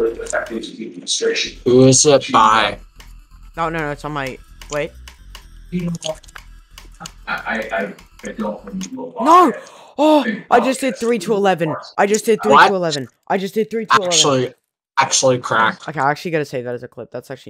Who is it by? No, it's on my... Wait. I don't know. No! Oh, I just did 3 to 11. I just did 3 to 11. I just did 3 to 11. Actually, crack. Okay, I actually gotta save that as a clip. That's actually...